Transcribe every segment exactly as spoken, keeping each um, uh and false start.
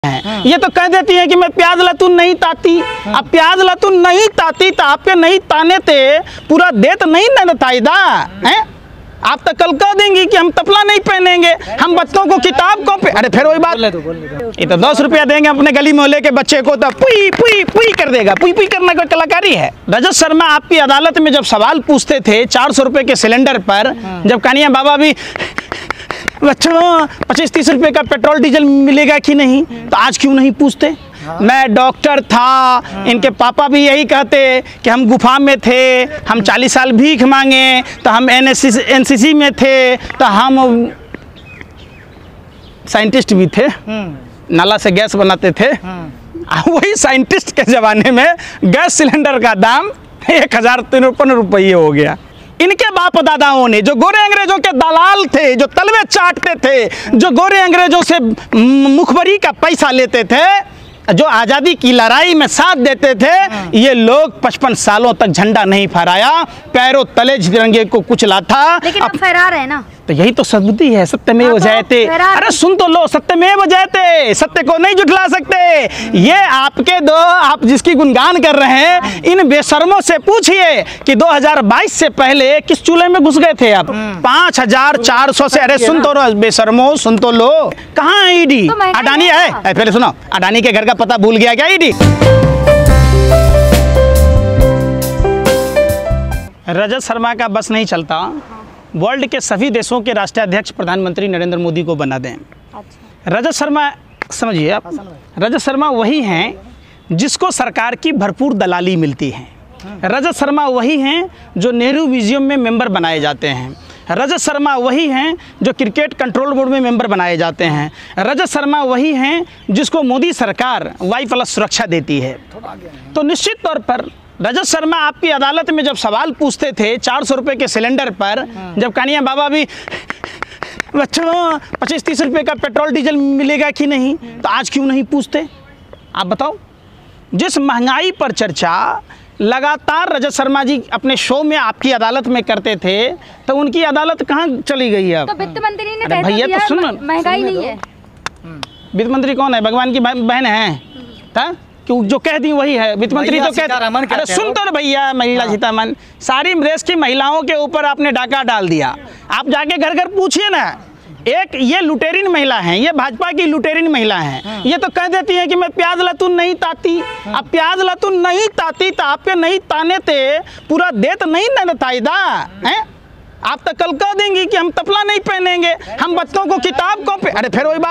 हैं। ये तो कह देती है कि मैं प्याज लहसुन नहीं ताती। अब प्याज लहसुन नहीं ताती तो आपके नहीं ताने थे पूरा देत नहीं न ताईदा हैं। आप तो कल कह देंगी कि हम तपला नहीं पहनेंगे, हम बच्चों को किताब कॉपी। अरे फिर वही बात, ये तो दस रुपया देंगे अपने गली मोहल्ले के बच्चे को तो पुई पुई पुई कर देगा। पुई पुई करना कोई कलाकारी है? रजत शर्मा आपकी अदालत में जब सवाल पूछते थे चार सौ रुपये के सिलेंडर पर, जब कानिया बाबा भी बच्चों पच्चीस तीस रुपये का पेट्रोल डीजल मिलेगा कि नहीं, तो आज क्यों नहीं पूछते? हाँ। मैं डॉक्टर था। हाँ। इनके पापा भी यही कहते कि हम गुफा में थे, हम चालीस साल भीख मांगे, तो हम एनसीसी में थे, तो हम साइंटिस्ट भी थे, नाला से गैस बनाते थे। वही साइंटिस्ट के ज़माने में गैस सिलेंडर का दाम एक हज़ार तिरपन रुपये हो गया। इनके बाप दादाओं ने जो गोरे अंग्रेजों के दलाल थे, जो तलवे चाटते थे, जो गोरे अंग्रेजों से मुखबरी का पैसा लेते थे, जो आज़ादी की लड़ाई में साथ देते थे, ये लोग पचपन सालों तक झंडा नहीं फहराया, पैरों तले तिरंगे को कुचला था। लेकिन अब फहरा रहे हैं ना, तो यही तो सद्बुद्धि है। सत्यमेव जयते। अरे सुन तो लो, सत्यमेव जयते, सत्य को नहीं झुठला सकते। ये आपके दो, आप जिसकी गुणगान कर रहे हैं, इन बेशर्मों से पूछिए कि दो हज़ार बाईस से पहले किस चूल्हे में घुस गए थे आप? पाँच हजार चार सौ से। अरे सुन तो लो बेशर्मो, सुन तो लो। कहाँ है ईडी? अडानी है? पहले सुनो, अडानी के घर का पता भूल गया क्या ईडी? रजत शर्मा का बस नहीं चलता वर्ल्ड के सभी देशों के राष्ट्राध्यक्ष प्रधानमंत्री नरेंद्र मोदी को बना दें। अच्छा। रजत शर्मा समझिए आप, रजत शर्मा वही हैं जिसको सरकार की भरपूर दलाली मिलती है। रजत शर्मा वही हैं जो नेहरू म्यूजियम में मेंबर बनाए जाते हैं। रजत शर्मा वही हैं जो क्रिकेट कंट्रोल बोर्ड में मेंबर बनाए जाते हैं। रजत शर्मा वही हैं जिसको मोदी सरकार वाई प्लस सुरक्षा देती है। तो निश्चित तौर पर रजत शर्मा आपकी अदालत में जब सवाल पूछते थे चार सौ रुपये के सिलेंडर पर, जब कानिया बाबा भी बच्चों पच्चीस तीस रुपये का पेट्रोल डीजल मिलेगा कि नहीं, तो आज क्यों नहीं पूछते? आप बताओ। जिस महंगाई पर चर्चा लगातार रजत शर्मा जी अपने शो में आपकी अदालत में करते थे, तो उनकी अदालत कहाँ चली गई है? तो वित्त मंत्री ने कहा भैया तो सुन, महंगाई नहीं है। वित्त मंत्री कौन है? भगवान की बहन है, जो कह दी वही है वित्त मंत्री। तो कहते अरे सुन तो भैया, महिला सीतामन, सारी देश की महिलाओं के ऊपर आपने डाका डाल दिया। आप जाके घर घर पूछिए ना, एक ये लुटेरिन महिला हैं, ये भाजपा की लुटेरिन महिला हैं। ये तो कह देती हैं कि मैं प्याज लहसुन नहीं ताती। अब प्याज लहसुन नहीं ताती तो आपके नहीं ताने थे पूरा देत नहीं न ताईदा हैं। आप तो कल कह देंगी कि हम तपला नहीं पहनेंगे, हम बच्चों को किताब कॉपी। अरे फिर वही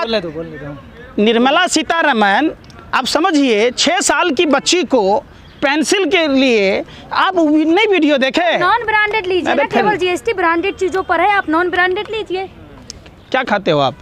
बात, निर्मला सीतारमण, आप समझिए छः साल की बच्ची को पेंसिल के लिए आप नहीं वीडियो देखे? नॉन ब्रांडेड लीजिए ना, केवल जीएसटी ब्रांडेड चीजों पर है, आप नॉन ब्रांडेड लीजिए। क्या खाते हो आप?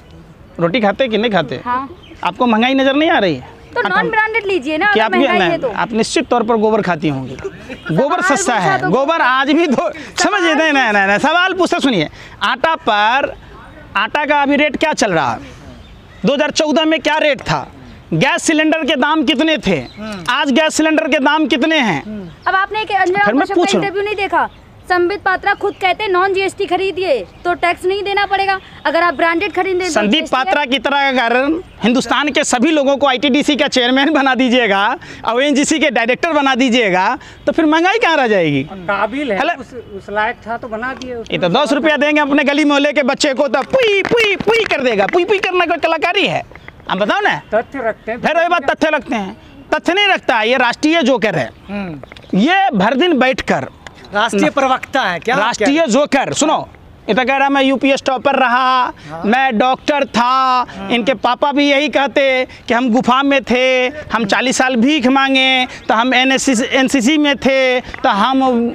रोटी खाते कि नहीं खाते? हाँ। आपको महंगाई नजर नहीं आ रही है? तो नॉन ब्रांडेड लीजिए ना। क्या आप, है तो। आप निश्चित तौर पर गोबर खाती होंगी। गोबर सस्ता है, तो गोबर आज भी दो। समझिए, नहीं नहीं नहीं सवाल पूछते सुनिए। आटा पर, आटा का अभी रेट क्या चल रहा है? दो हजार चौदह में क्या रेट था? गैस सिलेंडर के दाम कितने थे? आज गैस सिलेंडर के दाम कितने हैं? अब आपने एक इंटरव्यू नहीं देखा? संबित पात्रा खुद कहते हैं नॉन जीएसटी खरीदिए तो टैक्स नहीं देना पड़ेगा, अगर आप ब्रांडेड खरीदें। संदीप पात्रा की तरह अगर हिंदुस्तान के सभी लोगों को आईटीडीसी का चेयरमैन बना दीजिएगा, ओएनजीसी के डायरेक्टर बना दीजिएगा, तो फिर महंगाई कहाँ रह जाएगी? काबिल है, उस, उस लायक था तो बना दिए। ये तो दस रुपया देंगे अपने गली मोहल्ले के बच्चे को तो पुई पुई पुई कर देगा। पुई पुई करना कोई कलाकारी है? आप बताओ ना। तथ्य रखते हैं, फिर वही बात, तथ्य रखते हैं। तथ्य नहीं रखता, ये राष्ट्रीय जोकर है। ये भर दिन बैठकर राष्ट्रीय प्रवक्ता है क्या? राष्ट्रीय जोकर। सुनो, ये तो कह रहा मैं यूपीएस टॉपर रहा। हाँ। मैं डॉक्टर था। हाँ। इनके पापा भी यही कहते कि हम गुफा में थे, हम चालीस साल भीख मांगे, तो हम एनसीसी में थे, तो हम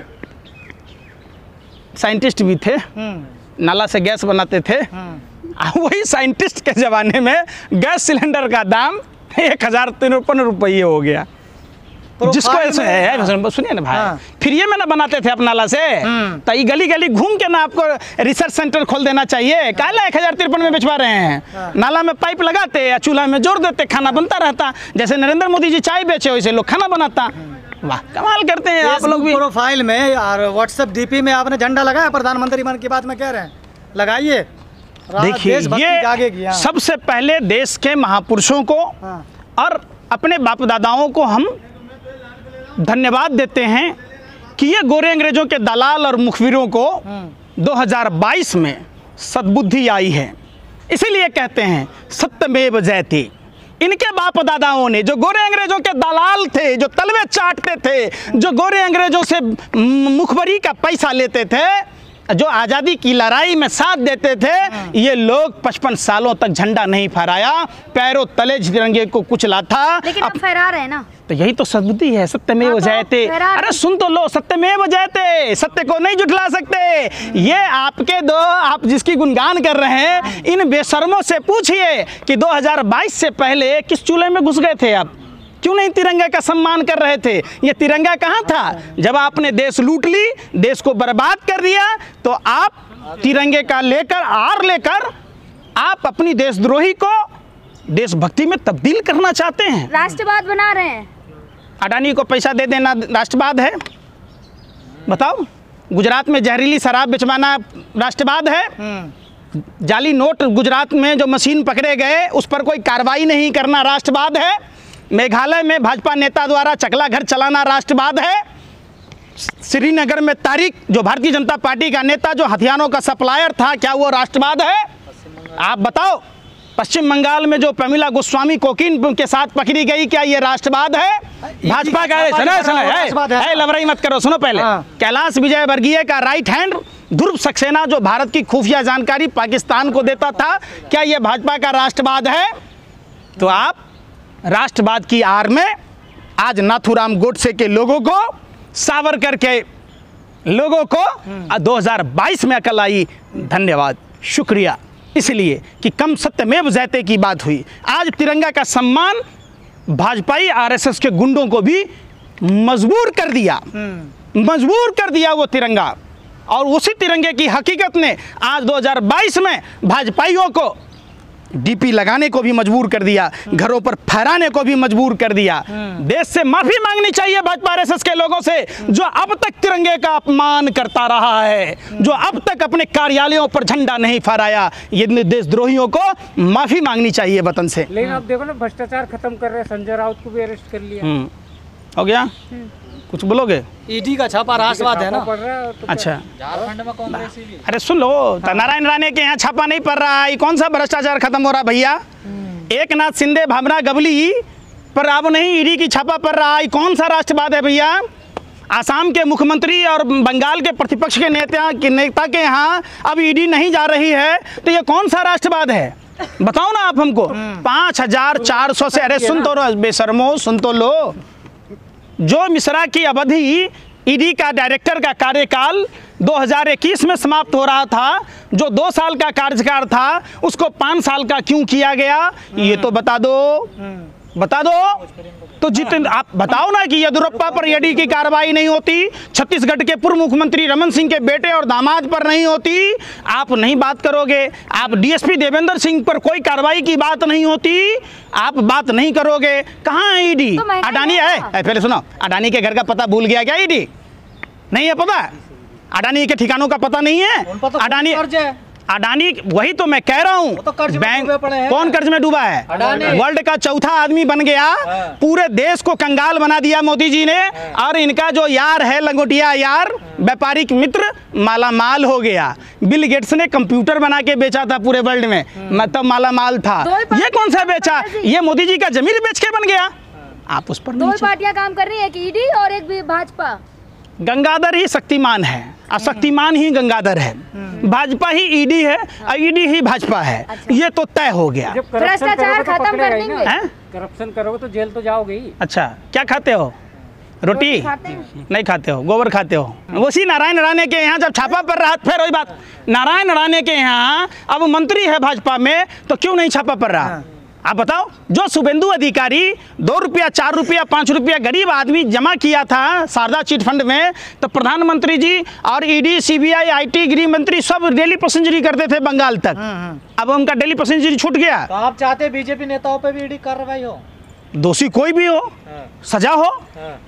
साइंटिस्ट भी थे, नाला से गैस बनाते थे। वही साइंटिस्ट के ज़माने में गैस सिलेंडर का दाम एक हज़ार तिरपन रुपये हो गया। जिसको ऐसे है, सुनिए ना भाई। हाँ। फिर ये में ना बनाते थे अपना नाला से, तो ये गली गली घूम के ना आपको रिसर्च सेंटर खोल देना चाहिए। काला एक हजार तिरपन में बेचवा रहे हैं। हाँ। नाला में पाइप लगाते या चूल्हा में जोड़ देते, खाना बनता रहता। जैसे नरेंद्र मोदी जी चाय बेचे वैसे लोग खाना बनाता। वाह, कमाल करते हैं आप लोग भी। प्रोफाइल में और व्हाट्सएप डीपी में आपने झंडा लगाया प्रधानमंत्री मन की बात में कह रहे हैं, लगाइए। देखिए ये सबसे पहले देश के महापुरुषों को और अपने बाप दादाओं को हम धन्यवाद देते हैं कि ये गोरे अंग्रेजों के दलाल और मुखबिरों को दो हज़ार बाईस में सद्बुद्धि आई है। इसीलिए कहते हैं सत्यमेव जयते। इनके बाप दादाओं ने, जो गोरे अंग्रेजों के दलाल थे, जो तलवे चाटते थे, जो गोरे अंग्रेजों से मुखबरी का पैसा लेते थे, जो आज़ादी की लड़ाई में साथ देते थे, ये लोग पचपन सालों तक झंडा नहीं फहराया, पैरों तले तिरंगे को कुचला था। लेकिन अब फहरा रहे हैं ना, तो यही तो सद्बुद्धि है, सत्यमेव जयते। अरे सुन तो लो, सत्यमेव जयते, सत्य को नहीं जुटला सकते। ये आपके दो, आप जिसकी गुणगान कर रहे हैं, इन बेशर्मों से पूछिए कि दो हज़ार बाईस से पहले किस चूल्हे में घुस गए थे आप? क्यों नहीं तिरंगा का सम्मान कर रहे थे? ये तिरंगा कहाँ था जब आपने देश लूट ली, देश को बर्बाद कर दिया? तो आप तिरंगे का लेकर आर लेकर आप अपनी देशद्रोही को देशभक्ति में तब्दील करना चाहते हैं, राष्ट्रवाद बना रहे हैं। अडानी को पैसा दे देना राष्ट्रवाद है? बताओ। गुजरात में जहरीली शराब बेचवाना राष्ट्रवाद है? जाली नोट गुजरात में जो मशीन पकड़े गए उस पर कोई कार्रवाई नहीं करना राष्ट्रवाद है? मेघालय में भाजपा नेता द्वारा चकला घर चलाना राष्ट्रवाद है? श्रीनगर में तारिक, जो भारतीय जनता पार्टी का नेता, जो हथियारों का सप्लायर था, क्या वो राष्ट्रवाद है? आप बताओ। पश्चिम बंगाल में जो प्रमिला गोस्वामी कोकीन के साथ पकड़ी गई, क्या ये राष्ट्रवाद है? भाजपा का सुनो सुनो लवराई मत करो, सुनो पहले। कैलाश विजयवर्गीय का राइट हैंड ध्रुव सक्सेना, जो भारत की खुफिया जानकारी पाकिस्तान को देता था, क्या ये भाजपा का राष्ट्रवाद है? तो आप राष्ट्रवाद की आड़ में आज नाथूराम गोडसे के लोगों को, सावरकर के लोगों को दो हज़ार बाईस में अकल आई। धन्यवाद, शुक्रिया। इसलिए कि कम सत्यमेव जयते की बात हुई। आज तिरंगा का सम्मान भाजपाई आरएसएस के गुंडों को भी मजबूर कर दिया, मजबूर कर दिया वो तिरंगा। और उसी तिरंगे की हकीकत ने आज दो हज़ार बाईस में भाजपाइयों को डीपी लगाने को भी मजबूर कर दिया, घरों पर फहराने को भी मजबूर कर दिया। देश से माफी मांगनी चाहिए भाजपा आरएसएस के लोगों से, जो अब तक तिरंगे का अपमान करता रहा है, जो अब तक अपने कार्यालयों पर झंडा नहीं फहराया। ये देशद्रोहियों को माफी मांगनी चाहिए वतन से। लेकिन आप देखो ना, भ्रष्टाचार खत्म कर रहे हैं, संजय राउत को भी अरेस्ट कर लिया। हो गया? कुछ बोलोगे? ईडी का छापा राष्ट्रवाद है ना? तो अच्छा, झारखंड में कांग्रेस ही। अरे सुन लो, नारायण राणे के यहाँ छापा नहीं पड़ रहा है, कौन सा भ्रष्टाचार खत्म हो रहा भैया? एक नाथ शिंदे, भावना गवली पर अब नहीं ईडी की छापा पड़ रहा है, कौन सा राष्ट्रवाद है भैया? आसाम के मुख्यमंत्री और बंगाल के प्रतिपक्ष के नेता के नेता के यहाँ अब ईडी नहीं जा रही है, तो ये कौन सा राष्ट्रवाद है? बताओ ना आप हमको। पाँच हजार चार सौ से, अरे सुन तो बेशर्मो, सुन तो लो। जो मिश्रा की अवधि ईडी का डायरेक्टर का कार्यकाल दो हज़ार इक्कीस में समाप्त हो रहा था, जो दो साल का कार्यकाल था, उसको पाँच साल का क्यों किया गया? ये तो बता दो, बता दो। तो जितने आप बताओ ना कि येदियुरप्पा पर ईडी की कार्रवाई नहीं होती, छत्तीसगढ़ के पूर्व मुख्यमंत्री रमन सिंह के बेटे और दामाद पर नहीं होती, आप नहीं बात करोगे। आप डीएसपी देवेंद्र सिंह पर कोई कार्रवाई की बात नहीं होती, आप बात नहीं करोगे। कहाँ है ईडी? तो अडानी है, पहले सुनो, अडानी के घर का पता भूल गया क्या ईडी? नहीं है पता? अडानी के ठिकानों का पता नहीं है? अडानी अडानी वही तो मैं कह रहा हूँ, तो कर्ज में बैंक डूबे पड़े हैं। कौन कर्ज में डूबा है? अडानी। वर्ल्ड का चौथा आदमी बन गया, पूरे देश को कंगाल बना दिया मोदी जी ने। और इनका जो यार है लंगोटिया यार, व्यापारिक मित्र, माला माल हो गया। बिल गेट्स ने कंप्यूटर बना के बेचा था पूरे वर्ल्ड में, मतलब माला माल था। ये कौन सा बेचा? ये मोदी जी का जमीन बेच के बन गया। आप उस पर दो पार्टियां काम कर रही है, एक ईडी और एक भी भाजपा। गंगाधर ही शक्तिमान है और शक्तिमान ही गंगाधर है, भाजपा ही ईडी है और ईडी ही भाजपा है। अच्छा। ये तो तय हो गया। भ्रष्टाचार खत्म कर देंगे। करप्शन करोगे तो जेल तो जाओगे ही। अच्छा, क्या खाते हो? रोटी नहीं खाते हो, गोबर खाते हो। उसी नारायण राणे के यहाँ जब छापा पड़ रहा, फिर वही बात, नारायण राणे के यहाँ अब मंत्री है भाजपा में, तो क्यों नहीं छापा पड़ रहा? आप बताओ। जो शुभेंदु अधिकारी दो रुपया चार रुपया पाँच रुपया गरीब आदमी जमा किया था शारदा चिट फंड में, तो प्रधानमंत्री जी और ईडी, सीबीआई, आईटी, गृह मंत्री सब डेली पैसेंजरी करते थे बंगाल तक। अब उनका डेली पैसेंजरी छूट गया। तो आप चाहते बीजेपी नेताओं पे भी ईडी कार्रवाई हो? दोषी कोई भी हो, सजा हो।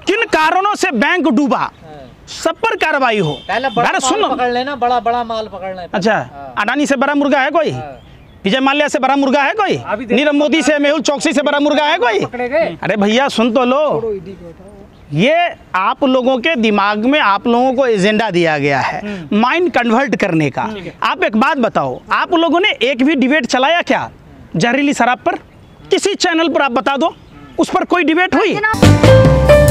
किन कारणों से बैंक डूबा, सब पर कार्रवाई हो। पहले बड़ा अरे माल सुनो, पकड़ लेना, बड़ा बड़ा माल पकड़ लेना। अच्छा, अडानी से बड़ा मुर्गा है कोई? विजय माल्या से बड़ा मुर्गा है कोई? नीरव मोदी से, मेहुल चौकसी से बड़ा मुर्गा है कोई? पकड़े गए। अरे भैया सुन तो लो, ये आप लोगों के दिमाग में आप लोगों को एजेंडा दिया गया है माइंड कन्वर्ट करने का। आप एक बात बताओ, आप लोगों ने एक भी डिबेट चलाया क्या जहरीली शराब पर? किसी चैनल पर आप बता दो, उस पर कोई डिबेट हुई?